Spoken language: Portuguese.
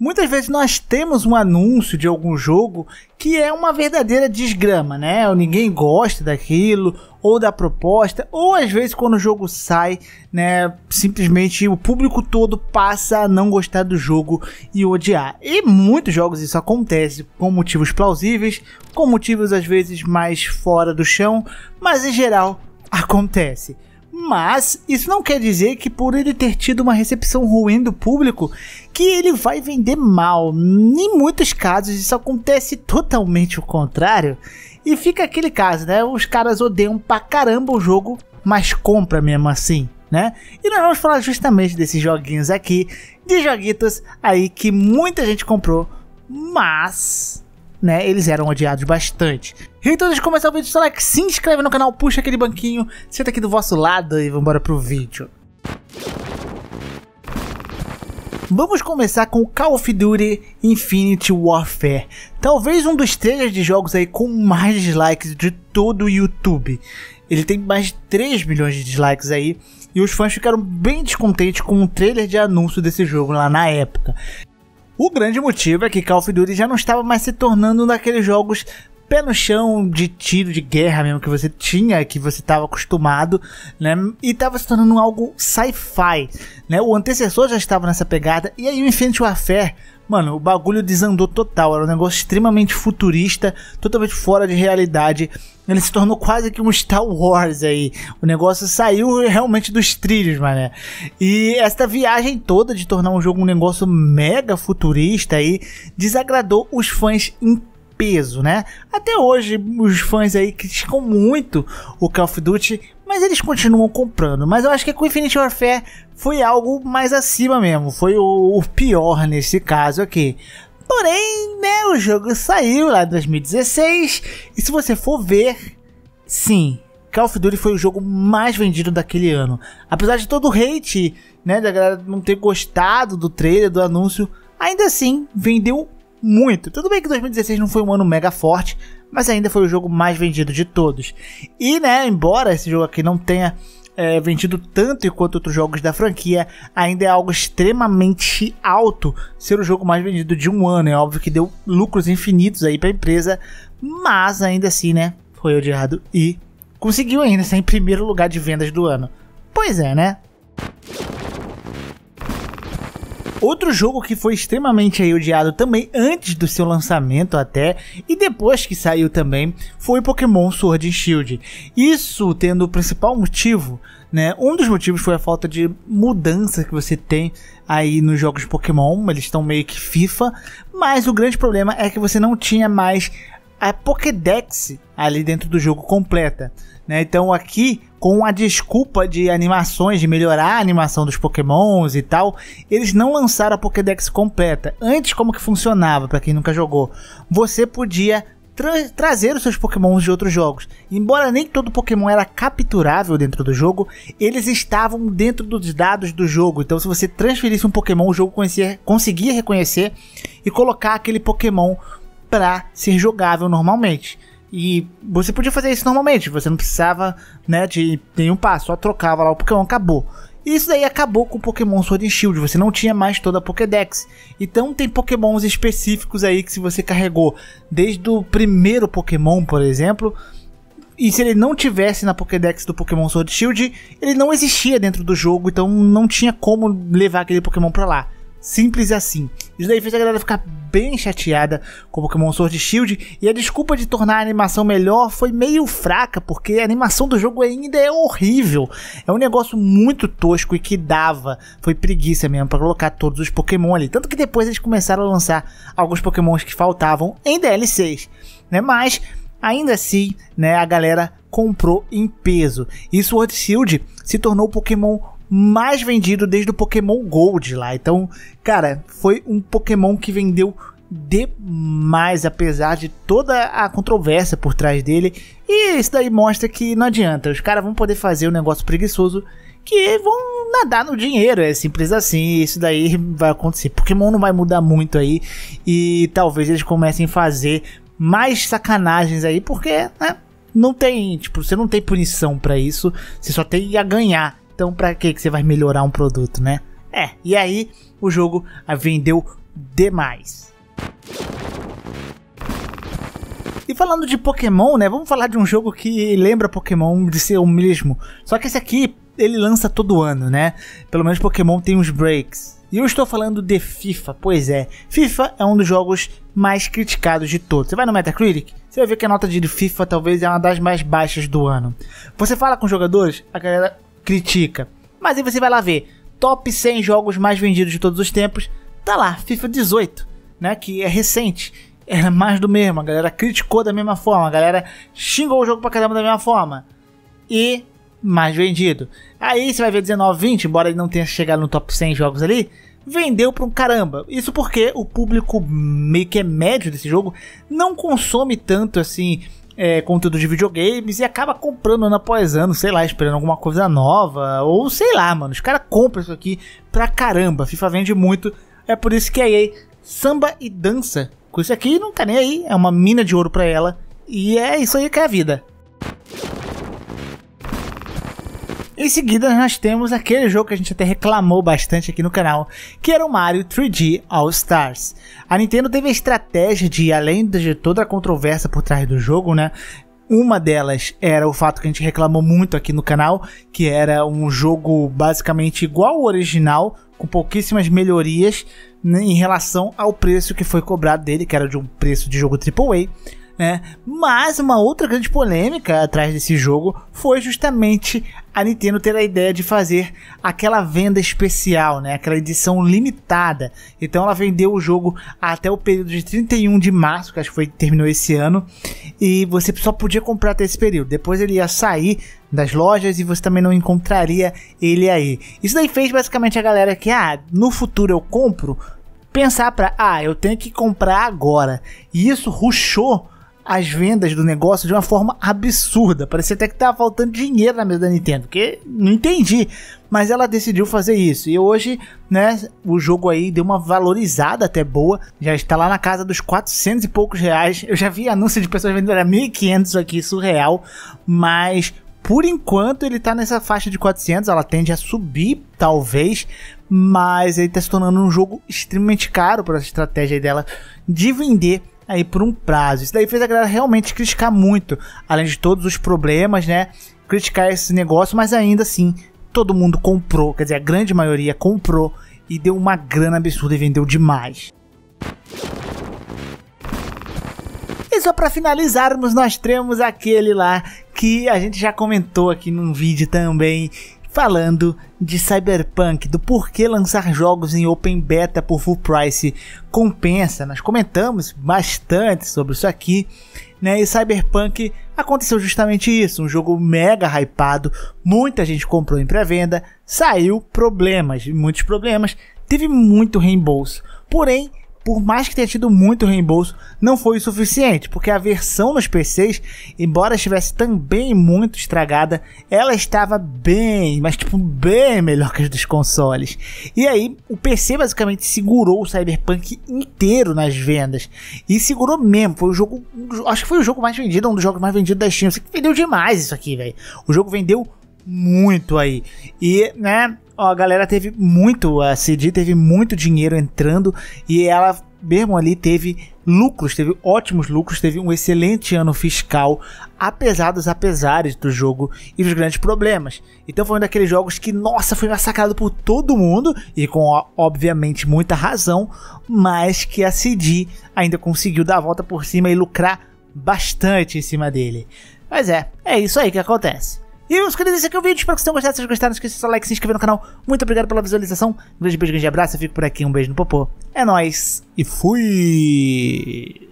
Muitas vezes nós temos um anúncio de algum jogo que é uma verdadeira desgrama, né? Ou ninguém gosta daquilo, ou da proposta, ou às vezes quando o jogo sai, né, simplesmente o público todo passa a não gostar do jogo e odiar. E muitos jogos isso acontece com motivos plausíveis, com motivos às vezes mais fora do chão, mas em geral acontece. Mas isso não quer dizer que por ele ter tido uma recepção ruim do público, que ele vai vender mal. Em muitos casos isso acontece totalmente o contrário. E fica aquele caso, né? Os caras odeiam pra caramba o jogo, mas compra mesmo assim, né? E nós vamos falar justamente desses joguinhos aqui, de joguitos aí que muita gente comprou, mas, né, eles eram odiados bastante. Então antes de começar o vídeo, só like, se inscreve no canal, puxa aquele banquinho, senta aqui do vosso lado e vambora pro vídeo. Vamos começar com Call of Duty Infinite Warfare, talvez um dos trailers de jogos aí com mais dislikes de todo o YouTube. Ele tem mais de 3 milhões de dislikes aí, e os fãs ficaram bem descontentes com o trailer de anúncio desse jogo lá na época. O grande motivo é que Call of Duty já não estava mais se tornando um daqueles jogos pé no chão de tiro de guerra mesmo que você tinha, que você estava acostumado, né? E estava se tornando algo sci-fi, né? O antecessor já estava nessa pegada, e aí o Infinite Warfare, mano, o bagulho desandou total. Era um negócio extremamente futurista, totalmente fora de realidade. Ele se tornou quase que um Star Wars aí. O negócio saiu realmente dos trilhos, mané. E esta viagem toda de tornar um jogo um negócio mega futurista aí desagradou os fãs em peso, né? Até hoje os fãs aí criticam muito o Call of Duty, mas eles continuam comprando. Mas eu acho que com Infinite Warfare foi algo mais acima mesmo, foi o pior nesse caso aqui. Porém, né, o jogo saiu lá em 2016, e se você for ver, sim, Call of Duty foi o jogo mais vendido daquele ano. Apesar de todo o hate, né, da galera não ter gostado do trailer, do anúncio, ainda assim vendeu muito. Tudo bem que 2016 não foi um ano mega forte, mas ainda foi o jogo mais vendido de todos. E, né, embora esse jogo aqui não tenha vendido tanto quanto outros jogos da franquia, ainda é algo extremamente alto ser o jogo mais vendido de um ano. É óbvio que deu lucros infinitos aí para a empresa, mas ainda assim, né, foi odiado e conseguiu ainda ser em primeiro lugar de vendas do ano. Pois é, né? Outro jogo que foi extremamente aí odiado também antes do seu lançamento até, e depois que saiu também, foi Pokémon Sword and Shield. Isso tendo o principal motivo, né? Um dos motivos foi a falta de mudança que você tem aí nos jogos de Pokémon. Eles estão meio que FIFA, mas o grande problema é que você não tinha mais a Pokédex ali dentro do jogo completa, né? Então aqui, com a desculpa de animações, de melhorar a animação dos Pokémons e tal, eles não lançaram a Pokédex completa. Antes, como que funcionava, para quem nunca jogou? Você podia trazer os seus Pokémons de outros jogos. Embora nem todo Pokémon era capturável dentro do jogo, eles estavam dentro dos dados do jogo. Então se você transferisse um Pokémon, o jogo conseguia reconhecer e colocar aquele Pokémon para ser jogável normalmente. E você podia fazer isso normalmente, você não precisava, né, de nenhum passo, só trocava lá o Pokémon, acabou. E isso daí acabou com o Pokémon Sword and Shield, você não tinha mais toda a Pokédex. Então tem Pokémons específicos aí que se você carregou desde o primeiro Pokémon, por exemplo, e se ele não tivesse na Pokédex do Pokémon Sword and Shield, ele não existia dentro do jogo, então não tinha como levar aquele Pokémon pra lá. Simples assim. Isso daí fez a galera ficar bem chateada com o Pokémon Sword and Shield, e a desculpa de tornar a animação melhor foi meio fraca, porque a animação do jogo ainda é horrível. É um negócio muito tosco e que foi preguiça mesmo para colocar todos os Pokémon ali. Tanto que depois eles começaram a lançar alguns Pokémons que faltavam em DLCs, né? Mas ainda assim, né, a galera comprou em peso. E Sword and Shield se tornou o Pokémon mais vendido desde o Pokémon Gold lá. Então, cara, foi um Pokémon que vendeu demais, apesar de toda a controvérsia por trás dele. E isso daí mostra que não adianta, os caras vão poder fazer um negócio preguiçoso que vão nadar no dinheiro, é simples assim. Isso daí vai acontecer. Pokémon não vai mudar muito aí, e talvez eles comecem a fazer mais sacanagens aí, porque, né, não tem, tipo, você não tem punição pra isso, você só tem a ganhar. Então pra que você vai melhorar um produto, né? E aí o jogo vendeu demais. E falando de Pokémon, né, vamos falar de um jogo que lembra Pokémon de ser o mesmo. Só que esse aqui, ele lança todo ano, né? Pelo menos Pokémon tem uns breaks. E eu estou falando de FIFA, pois é. FIFA é um dos jogos mais criticados de todos. Você vai no Metacritic, você vai ver que a nota de FIFA talvez é uma das mais baixas do ano. Você fala com jogadores, a galera critica. Mas aí você vai lá ver, top 100 jogos mais vendidos de todos os tempos, tá lá, FIFA 18, né, que é recente. Era mais do mesmo, a galera criticou da mesma forma, a galera xingou o jogo pra caramba da mesma forma. E mais vendido. Aí você vai ver 19-20, embora ele não tenha chegado no top 100 jogos ali, vendeu pra um caramba. Isso porque o público meio que é médio desse jogo não consome tanto assim conteúdo de videogames e acaba comprando ano após ano, sei lá, esperando alguma coisa nova, ou sei lá, mano, os caras compram isso aqui pra caramba. FIFA vende muito, é por isso que a EA samba e dança com isso aqui, não tá nem aí, é uma mina de ouro pra ela, e é isso aí que é a vida. Em seguida nós temos aquele jogo que a gente até reclamou bastante aqui no canal, que era o Mario 3D All Stars. A Nintendo teve a estratégia de, além de toda a controvérsia por trás do jogo, né? Uma delas era o fato que a gente reclamou muito aqui no canal, que era um jogo basicamente igual ao original, com pouquíssimas melhorias, né, em relação ao preço que foi cobrado dele, que era de um preço de jogo AAA. Né? Mas uma outra grande polêmica atrás desse jogo foi justamente a Nintendo ter a ideia de fazer aquela venda especial, né? Aquela edição limitada. Então ela vendeu o jogo até o período de 31 de março, que acho que terminou esse ano, e você só podia comprar até esse período. Depois ele ia sair das lojas e você também não encontraria ele aí. Isso daí fez basicamente a galera que, no futuro eu compro, pensar eu tenho que comprar agora. E isso rushou as vendas do negócio de uma forma absurda. Parecia até que tava faltando dinheiro na mesa da Nintendo, que não entendi, mas ela decidiu fazer isso. E hoje, né, o jogo aí deu uma valorizada até boa, já está lá na casa dos 400 e poucos reais. Eu já vi anúncio de pessoas vendendo a 1.500 aqui, surreal, mas por enquanto ele tá nessa faixa de 400, ela tende a subir talvez, mas ele tá se tornando um jogo extremamente caro por essa estratégia dela de vender aí por um prazo. Isso daí fez a galera realmente criticar muito, além de todos os problemas, né, criticar esse negócio, mas ainda assim todo mundo comprou, quer dizer, a grande maioria comprou e deu uma grana absurda e vendeu demais. E só para finalizarmos, nós temos aquele lá que a gente já comentou aqui num vídeo também, falando de Cyberpunk, do porquê lançar jogos em Open Beta por Full Price compensa. Nós comentamos bastante sobre isso aqui, né? E Cyberpunk aconteceu justamente isso, um jogo mega hypado, muita gente comprou em pré-venda, saiu muitos problemas, teve muito reembolso, porém, por mais que tenha tido muito reembolso, não foi o suficiente, porque a versão nos PCs, embora estivesse também muito estragada, ela estava bem, mas tipo bem melhor que as dos consoles. E aí o PC basicamente segurou o Cyberpunk inteiro nas vendas, e segurou mesmo. Foi o jogo, acho que foi o jogo mais vendido, um dos jogos mais vendidos da Steam. Você vendeu demais isso aqui, velho. O jogo vendeu muito aí, e né, a galera teve muito, a CD teve muito dinheiro entrando, e ela mesmo ali teve lucros, teve ótimos lucros, teve um excelente ano fiscal, apesar dos apesares do jogo e dos grandes problemas. Então foi um daqueles jogos que, nossa, foi massacrado por todo mundo, e com obviamente muita razão, mas que a CD ainda conseguiu dar a volta por cima e lucrar bastante em cima dele. Mas é isso aí que acontece. E meus queridos, esse aqui é o vídeo, espero que vocês tenham gostado. Se vocês gostaram, não esqueça de seu like, se inscrever no canal. Muito obrigado pela visualização. Um grande beijo, grande abraço, eu fico por aqui, um beijo no popô. É nóis e fui!